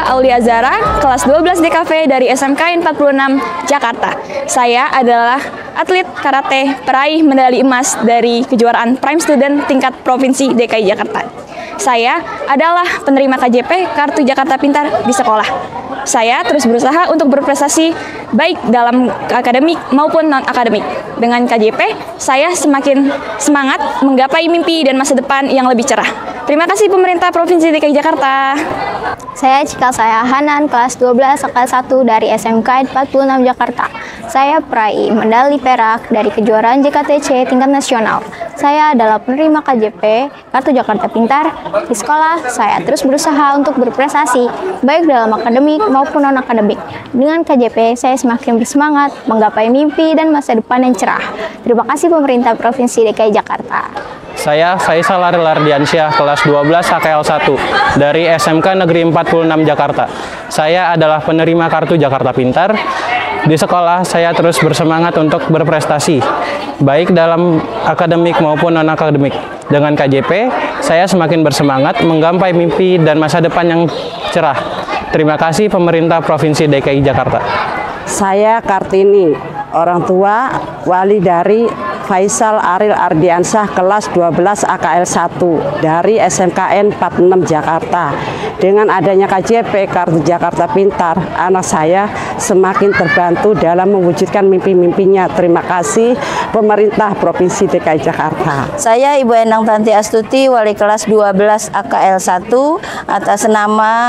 Aulia Zara, kelas 12 DKV dari SMK 46 Jakarta. Saya adalah atlet karate peraih medali emas dari kejuaraan Prime Student tingkat Provinsi DKI Jakarta. Saya adalah penerima KJP Kartu Jakarta Pintar di sekolah. Saya terus berusaha untuk berprestasi baik dalam akademik maupun non-akademik. Dengan KJP, saya semakin semangat menggapai mimpi dan masa depan yang lebih cerah. Terima kasih pemerintah Provinsi DKI Jakarta. Saya Cikal Saya Hanan, kelas 12 angkatan 1 dari SMK 46 Jakarta. Saya peraih medali perak dari kejuaraan JKTC tingkat nasional. Saya adalah penerima KJP Kartu Jakarta Pintar. Di sekolah, saya terus berusaha untuk berprestasi, baik dalam akademik maupun non-akademik. Dengan KJP, saya semakin bersemangat menggapai mimpi dan masa depan yang cerah. Terima kasih pemerintah Provinsi DKI Jakarta. Saya Faisal Aril Ardiansyah, kelas 12 HKL 1 dari SMK Negeri 46 Jakarta. Saya adalah penerima Kartu Jakarta Pintar. Di sekolah, saya terus bersemangat untuk berprestasi, baik dalam akademik maupun non-akademik. Dengan KJP, saya semakin bersemangat menggapai mimpi dan masa depan yang cerah. Terima kasih pemerintah Provinsi DKI Jakarta. Saya Kartini, orang tua wali dari Faisal Aril Ardiansyah, kelas 12 AKL 1 dari SMKN 46 Jakarta. Dengan adanya KJP Kartu Jakarta Pintar, anak saya semakin terbantu dalam mewujudkan mimpi-mimpinya. Terima kasih pemerintah Provinsi DKI Jakarta. Saya Ibu Endang Tanti Astuti, wali kelas 12 AKL 1 atas nama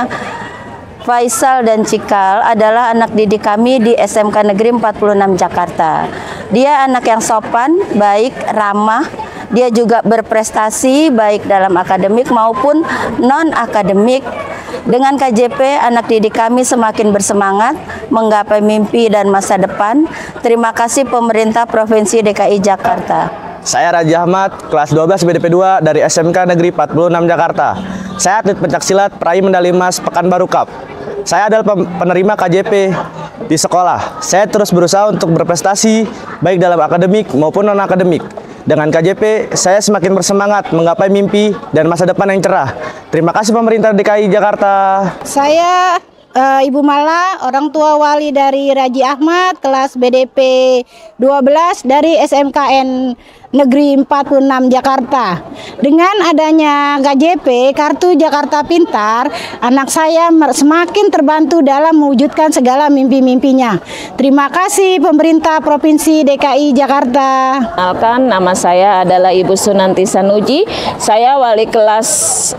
Faisal dan Cikal adalah anak didik kami di SMK Negeri 46 Jakarta. Dia anak yang sopan, baik, ramah. Dia juga berprestasi baik dalam akademik maupun non-akademik. Dengan KJP, anak didik kami semakin bersemangat menggapai mimpi dan masa depan. Terima kasih pemerintah Provinsi DKI Jakarta. Saya Raji Ahmad, kelas 12 BDP 2 dari SMK Negeri 46 Jakarta. Saya atlet pencaksilat peraih medali emas Pekanbaru Cup. Saya adalah penerima KJP di sekolah. Saya terus berusaha untuk berprestasi baik dalam akademik maupun non-akademik. Dengan KJP, saya semakin bersemangat menggapai mimpi dan masa depan yang cerah. Terima kasih pemerintah DKI Jakarta. Saya Ibu Mala, orang tua wali dari Raji Ahmad, kelas BDP 12 dari SMKN Negeri 46 Jakarta. Dengan adanya KJP Kartu Jakarta Pintar, anak saya semakin terbantu dalam mewujudkan segala mimpi-mimpinya. Terima kasih pemerintah Provinsi DKI Jakarta. Perkenalkan, nama saya adalah Ibu Sunanti Sanuji. Saya wali kelas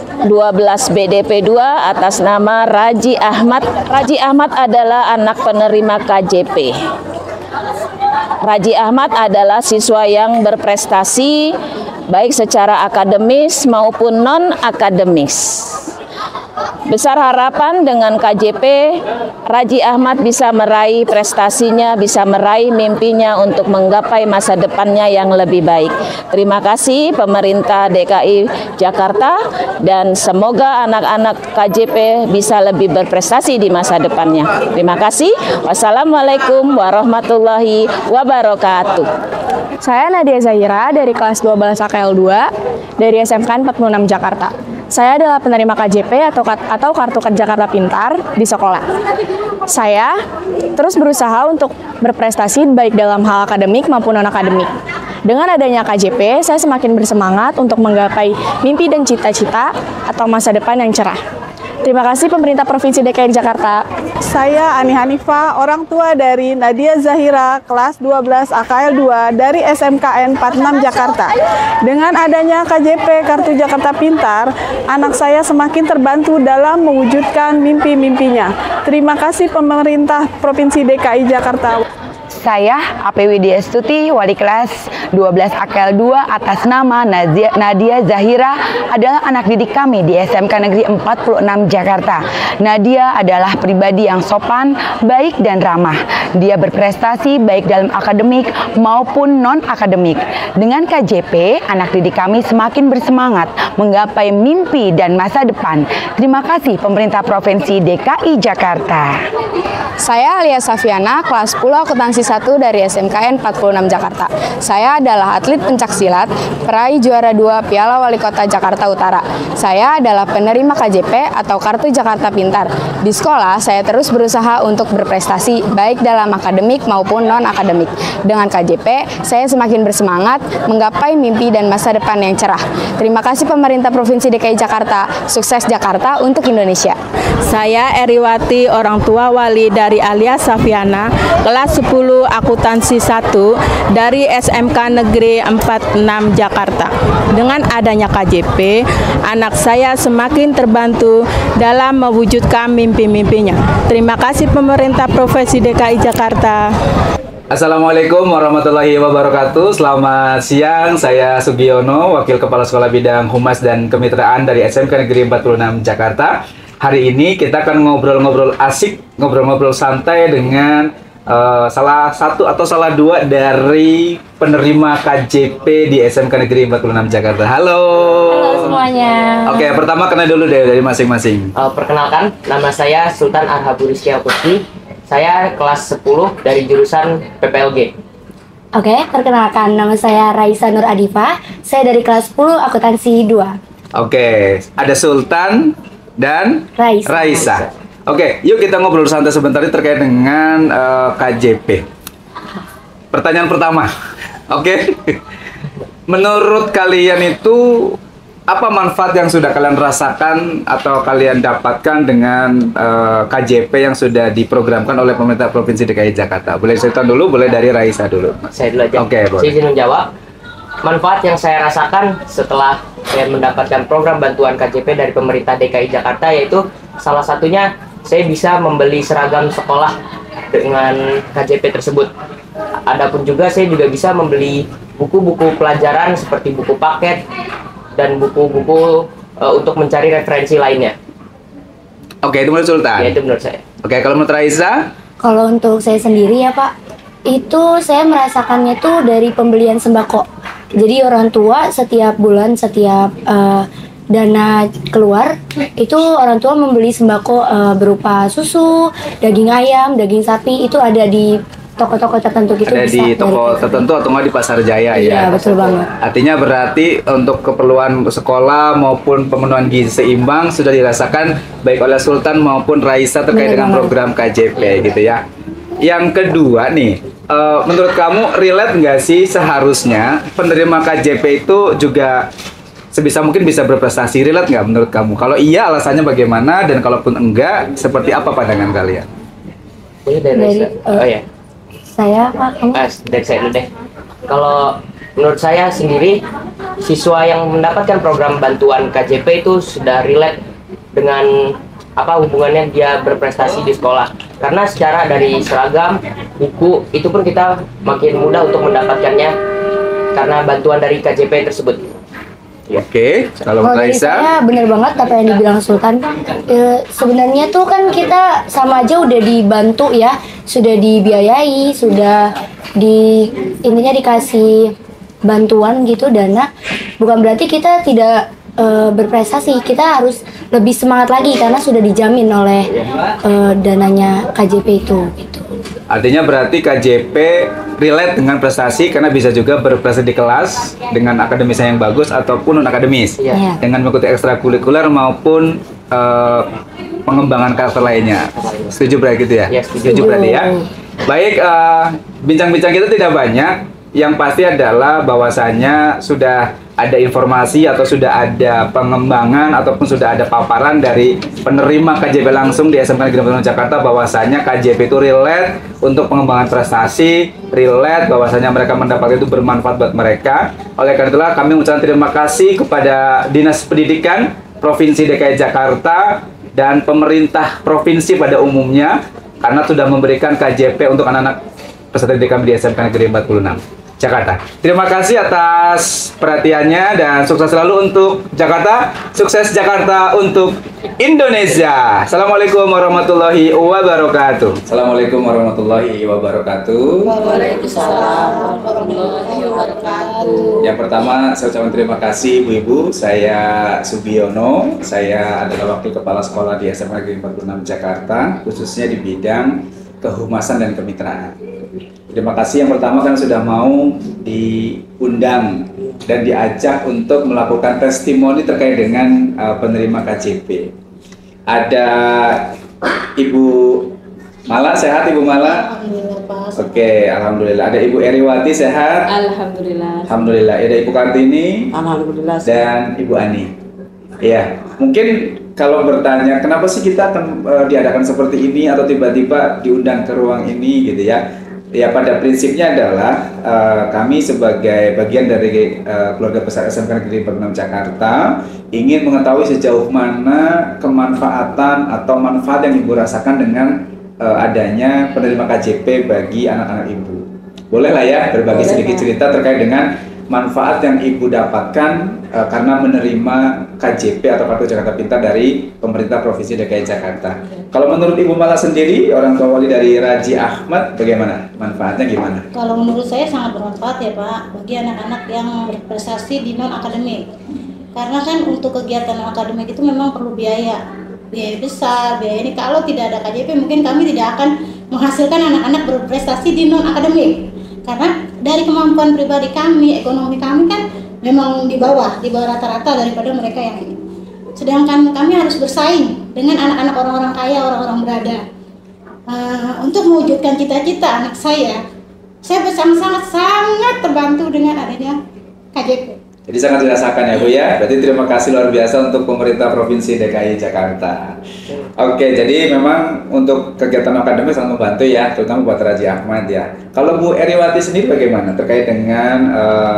12 BDP 2 atas nama Raji Ahmad. Raji Ahmad adalah anak penerima KJP. Raji Ahmad adalah siswa yang berprestasi baik secara akademis maupun non-akademis. Besar harapan dengan KJP, Raji Ahmad bisa meraih prestasinya, bisa meraih mimpinya untuk menggapai masa depannya yang lebih baik. Terima kasih pemerintah DKI Jakarta dan semoga anak-anak KJP bisa lebih berprestasi di masa depannya. Terima kasih. Wassalamualaikum warahmatullahi wabarakatuh. Saya Nadia Zahira dari kelas 12 AKL 2 dari SMK 46 Jakarta. Saya adalah penerima KJP atau Kartu Jakarta Pintar di sekolah. Saya terus berusaha untuk berprestasi baik dalam hal akademik maupun non-akademik. Dengan adanya KJP, saya semakin bersemangat untuk menggapai mimpi dan cita-cita atau masa depan yang cerah. Terima kasih pemerintah Provinsi DKI Jakarta. Saya Ani Hanifah, orang tua dari Nadia Zahira, kelas 12 AKL 2 dari SMKN 46 Jakarta. Dengan adanya KJP Kartu Jakarta Pintar, anak saya semakin terbantu dalam mewujudkan mimpi-mimpinya. Terima kasih pemerintah Provinsi DKI Jakarta. Saya AP Widya Stuti, wali kelas 12 AKL 2 atas nama Nadia Zahira adalah anak didik kami di SMK Negeri 46 Jakarta. Nadia adalah pribadi yang sopan, baik dan ramah. Dia berprestasi baik dalam akademik maupun non-akademik. Dengan KJP, anak didik kami semakin bersemangat menggapai mimpi dan masa depan. Terima kasih pemerintah Provinsi DKI Jakarta. Saya Alia Safiana, kelas 10 akuntansi 1 1 dari SMKN 46 Jakarta. Saya adalah atlet pencaksilat, peraih juara 2 Piala Wali Kota Jakarta Utara. Saya adalah penerima KJP atau Kartu Jakarta Pintar. Di sekolah, saya terus berusaha untuk berprestasi, baik dalam akademik maupun non-akademik. Dengan KJP, saya semakin bersemangat menggapai mimpi dan masa depan yang cerah. Terima kasih pemerintah Provinsi DKI Jakarta. Sukses Jakarta untuk Indonesia. Saya Eriwati, orang tua wali dari Alia Safiana, kelas 10 akuntansi 1 dari SMK Negeri 46 Jakarta. Dengan adanya KJP, anak saya semakin terbantu dalam mewujudkan mimpi-mimpinya. Terima kasih pemerintah Provinsi DKI Jakarta. Assalamualaikum warahmatullahi wabarakatuh. Selamat siang, saya Sugiono, Wakil Kepala Sekolah Bidang Humas dan Kemitraan dari SMK Negeri 46 Jakarta. Hari ini kita akan ngobrol-ngobrol asik, ngobrol-ngobrol santai dengan salah satu atau salah dua dari penerima KJP di SMK Negeri 46 Jakarta. Halo. Halo semuanya. Oke, pertama kenal dulu deh dari masing-masing. Perkenalkan, nama saya Sultan Arhabu Rizky Akuti. Saya kelas 10 dari jurusan PPLG. Oke, perkenalkan nama saya Raisa Nur Adifa. Saya dari kelas 10 akuntansi 2. Oke, ada Sultan dan Raisa. Oke, yuk kita ngobrol santai sebentar terkait dengan KJP. Pertanyaan pertama. Oke. Menurut kalian itu apa manfaat yang sudah kalian rasakan atau kalian dapatkan dengan KJP yang sudah diprogramkan oleh pemerintah Provinsi DKI Jakarta? Boleh Sultan dulu, boleh dari Raisa dulu. Saya dulu aja. Oke, boleh. Saya izin menjawab. Manfaat yang saya rasakan setelah saya mendapatkan program bantuan KJP dari pemerintah DKI Jakarta yaitu salah satunya saya bisa membeli seragam sekolah dengan KJP tersebut. Adapun juga saya juga bisa membeli buku-buku pelajaran seperti buku paket dan buku-buku untuk mencari referensi lainnya. Oke, itu menurut Sultan? Ya, itu menurut saya. Oke, kalau menurut Raisa? Kalau untuk saya sendiri ya Pak, itu saya merasakannya tuh dari pembelian sembako. Jadi orang tua setiap bulan, setiap dana keluar, itu orang tua membeli sembako berupa susu, daging ayam, daging sapi, itu ada di toko-toko tertentu gitu. Ada di toko tertentu atau nggak di Pasar Jaya ya? Iya, betul banget. Artinya berarti untuk keperluan sekolah maupun pemenuhan gizi seimbang sudah dirasakan baik oleh Sultan maupun Raisa terkait dengan program KJP gitu ya. Yang kedua nih, menurut kamu relate nggak sih seharusnya penerima KJP itu juga sebisa mungkin bisa berprestasi? Relate nggak menurut kamu? Kalau iya alasannya bagaimana dan kalaupun enggak seperti apa pandangan kalian? Dari oh ya. Saya Pak, dari saya dulu deh. Kalau menurut saya sendiri, siswa yang mendapatkan program bantuan KJP itu sudah relate dengan apa hubungannya dia berprestasi di sekolah. Karena secara dari seragam, buku, itu pun kita makin mudah untuk mendapatkannya karena bantuan dari KJP tersebut. Oke, kalau dari Raisa? saya bener banget apa yang dibilang Sultan. Sebenarnya tuh kan kita sama aja udah dibantu ya, sudah dibiayai, sudah intinya dikasih bantuan gitu dana. Bukan berarti kita tidak berprestasi, kita harus lebih semangat lagi karena sudah dijamin oleh dananya KJP itu. Gitu. Artinya berarti KJP relate dengan prestasi karena bisa juga berprestasi di kelas dengan akademisnya yang bagus ataupun non akademis dengan mengikuti ekstrakurikuler maupun pengembangan karakter lainnya. Setuju berarti gitu ya? Setuju berarti ya. Baik, bincang-bincang kita tidak banyak. Yang pasti adalah bahwasannya sudah ada informasi atau sudah ada pengembangan ataupun sudah ada paparan dari penerima KJP langsung di SMK Negeri 46 Jakarta bahwasanya KJP itu relate untuk pengembangan prestasi, relate bahwasanya mereka mendapat itu bermanfaat buat mereka. Oleh karena itulah kami mengucapkan terima kasih kepada Dinas Pendidikan Provinsi DKI Jakarta dan pemerintah provinsi pada umumnya karena sudah memberikan KJP untuk anak-anak peserta didik kami di SMK Negeri 46 Jakarta. Terima kasih atas perhatiannya dan sukses selalu untuk Jakarta. Sukses Jakarta untuk Indonesia. Assalamualaikum warahmatullahi wabarakatuh. Assalamualaikum warahmatullahi wabarakatuh. Waalaikumsalam warahmatullahi wabarakatuh. Yang pertama, saya ucapkan terima kasih Ibu-Ibu. Saya Sugiono. Saya adalah Wakil Kepala Sekolah di SMK Negeri 46 Jakarta, khususnya di bidang kehumasan dan kemitraan. Terima kasih yang pertama kan sudah mau diundang dan diajak untuk melakukan testimoni terkait dengan penerima KJP. Ada Ibu Mala, sehat Ibu Mala? Alhamdulillah, Pak. Oke, alhamdulillah. Ada Ibu Eriwati, sehat? Alhamdulillah. Alhamdulillah. Ada Ibu Kartini? Alhamdulillah. Dan Ibu Ani. Ya, mungkin kalau bertanya kenapa sih kita diadakan seperti ini atau tiba-tiba diundang ke ruang ini gitu ya? Ya pada prinsipnya adalah kami sebagai bagian dari keluarga besar SMK Negeri 46 Jakarta ingin mengetahui sejauh mana kemanfaatan atau manfaat yang Ibu rasakan dengan adanya penerima KJP bagi anak-anak Ibu. Boleh lah ya berbagi sedikit cerita terkait dengan manfaat yang Ibu dapatkan karena menerima KJP atau Kartu Jakarta Pintar dari pemerintah Provinsi DKI Jakarta. Kalau menurut Ibu Mala sendiri, orang tua wali dari Raji Ahmad, bagaimana? Manfaatnya gimana? Kalau menurut saya sangat bermanfaat ya Pak, bagi anak-anak yang berprestasi di non-akademik. Karena kan untuk kegiatan non-akademik itu memang perlu biaya besar, biaya ini. Kalau tidak ada KJP mungkin kami tidak akan menghasilkan anak-anak berprestasi di non-akademik. Karena dari kemampuan pribadi kami, ekonomi kami kan memang di bawah rata-rata daripada mereka yang ini. Sedangkan kami harus bersaing dengan anak-anak orang-orang kaya, orang-orang berada. Untuk mewujudkan cita-cita anak saya sangat terbantu dengan adanya KJP. Jadi sangat dirasakan ya Bu ya. Berarti terima kasih luar biasa untuk pemerintah Provinsi DKI Jakarta. Oke, jadi memang untuk kegiatan akademik sangat membantu ya, terutama buat Raji Ahmad ya. Kalau Bu Eriwati sendiri bagaimana terkait dengan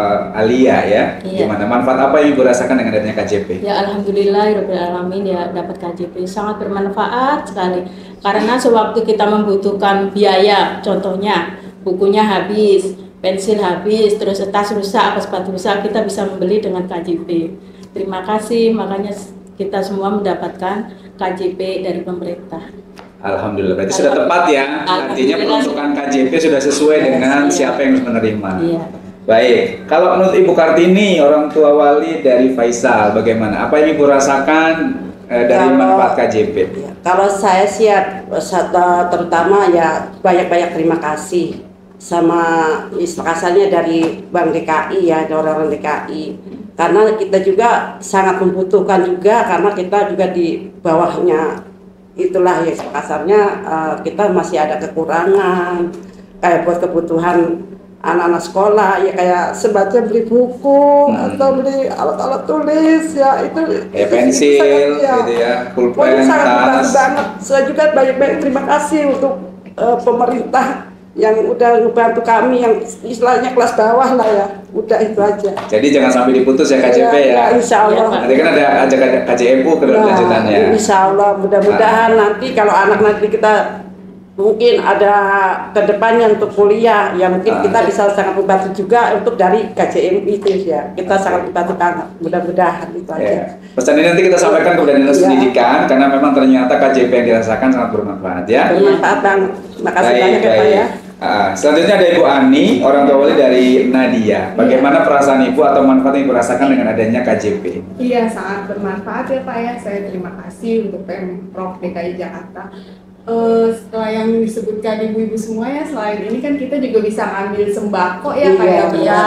Alia ya? Iya. Gimana manfaat apa yang Ibu rasakan dengan adanya KJP? Ya alhamdulillahirobbilalamin ya dapat KJP sangat bermanfaat sekali. Karena sewaktu kita membutuhkan biaya, contohnya bukunya habis, pensil habis, terus tas rusak, apa sepatu rusak, kita bisa membeli dengan KJP. Terima kasih, makanya kita semua mendapatkan KJP dari pemerintah. Alhamdulillah, berarti sudah tepat ya. Artinya peruntukan KJP sudah sesuai dengan siapa yang harus menerima. Iya. Baik, kalau menurut Ibu Kartini, orang tua wali dari Faisal, bagaimana? Apa yang Ibu rasakan dari manfaat KJP? Kalau saya sih ya, terutama ya banyak-banyak terima kasih sama istilah kasarnya dari Bank DKI ya, orang-orang DKI, karena kita juga sangat membutuhkan juga karena kita juga di bawahnya itulah ya kasarnya kita masih ada kekurangan kayak buat kebutuhan anak-anak sekolah ya kayak semacam beli buku atau beli alat-alat tulis ya itu pensil gitu ya, pulpen, tas. Banget. Saya juga banyak-banyak terima kasih untuk pemerintah yang udah ngebantu kami yang istilahnya kelas bawah lah ya, udah itu aja. Jadi jangan sampai diputus ya KJP ya. Insya Allah. Nanti kan ada KJMU kelanjutannya. Insya Allah mudah-mudahan nanti kalau anak nanti kita mungkin ada kedepannya untuk kuliah ya mungkin kita bisa sangat membantu juga untuk dari KJMU itu ya. Kita sangat membantu banget. Mudah-mudahan itu aja. Pesan ini nanti kita sampaikan kepada Dinas Pendidikan karena memang ternyata KJP yang dirasakan sangat bermanfaat ya. Bermanfaat banget. Terima kasih banyak ya Pak ya. Selanjutnya ada Ibu Ani, orang tua wali dari Nadia. Bagaimana perasaan Ibu atau manfaat yang Ibu rasakan dengan adanya KJP? Iya, sangat bermanfaat ya Pak ya. Saya terima kasih untuk Pemprov DKI Jakarta. Setelah yang disebutkan ibu-ibu semua ya, selain ini kan kita juga bisa ngambil sembako ya kayak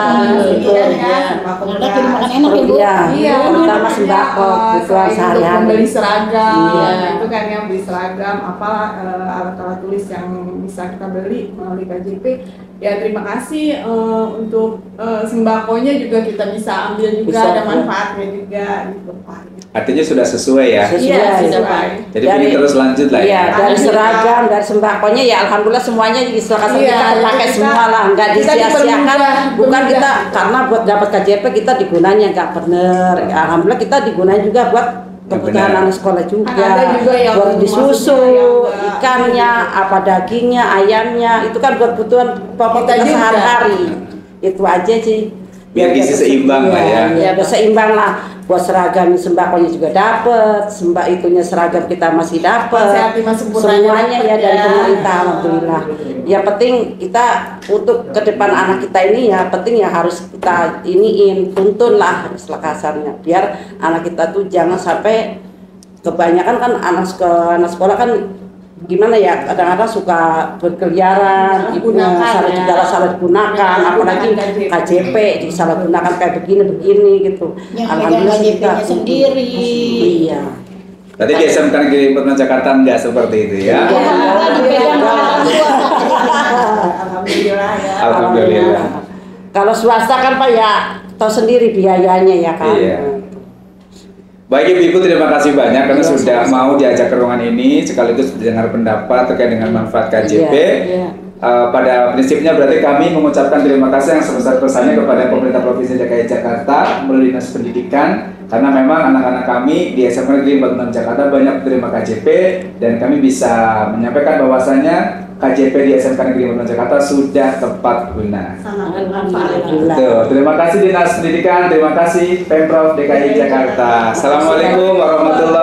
sembako enak Ibu. Iya, terutama sembako kebutuhan sehari-hari. Membeli seragam, itu kan yang beli seragam, alat-alat tulis yang bisa kita beli melalui KJP. Ya terima kasih untuk sembakonya juga kita bisa ambil juga, ada manfaatnya juga gitu Pak. Artinya sudah sesuai ya? Sesuai. Jadi ini terus lanjut lah ya? Iya, dari seragam, dari sembakonya ya alhamdulillah semuanya silakan kita pakai semua lah, nggak disia-siakan. Bukan kita karena buat dapat KJP kita digunanya nggak bener. Alhamdulillah kita digunakan juga buat kebutuhan anak sekolah juga, buat disusu, ikannya, apa dagingnya, ayamnya, itu kan buat kebutuhan pokok kita sehari-hari. Itu aja sih. Biar gizi seimbang lah ya. Iya, seimbang lah. Buat seragam sembakonya juga dapat, itunya seragam kita masih dapat. Semuanya ya dari pemerintah alhamdulillah. Ya penting kita untuk ke depan anak kita ini ya penting ya harus kita tuntun lah istilah kasarnya. Biar anak kita tuh jangan sampai kebanyakan kan anak sekolah kan gimana ya, kadang-kadang suka berkeliaran, salah digunakan, apalagi KJP disalahgunakan kayak begini gitu. Alhamdulillah kita sendiri. Iya. Tadi di SMK Negeri 46 Jakarta enggak seperti itu ya? Alhamdulillah ya. Alhamdulillah. Kalau swasta kan Pak ya tahu sendiri biayanya ya kan. Iya. Baik Ibu, terima kasih banyak karena sudah mau diajak ke ruangan ini sekaligus dengar pendapat terkait dengan manfaat KJP. Pada prinsipnya berarti kami mengucapkan terima kasih yang sebesar-besarnya kepada pemerintah Provinsi DKI Jakarta melalui Dinas Pendidikan, karena memang anak-anak kami di SMK Negeri 46 Jakarta banyak menerima KJP dan kami bisa menyampaikan bahwasannya KJP di SMK Negeri 46 Jakarta sudah tepat guna. Terima kasih Dinas Pendidikan, terima kasih Pemprov DKI Jakarta. Assalamualaikum warahmatullahi